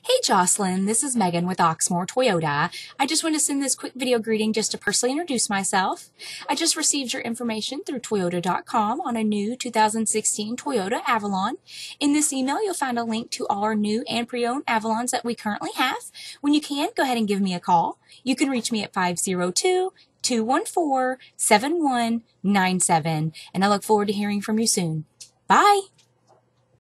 Hey Jocelyn, this is Megan with Oxmoor Toyota. I just want to send this quick video greeting just to personally introduce myself. I just received your information through Toyota.com on a new 2016 Toyota Avalon. In this email, you'll find a link to all our new and pre-owned Avalons that we currently have. When you can, go ahead and give me a call. You can reach me at 502-214-7197, and I look forward to hearing from you soon. Bye!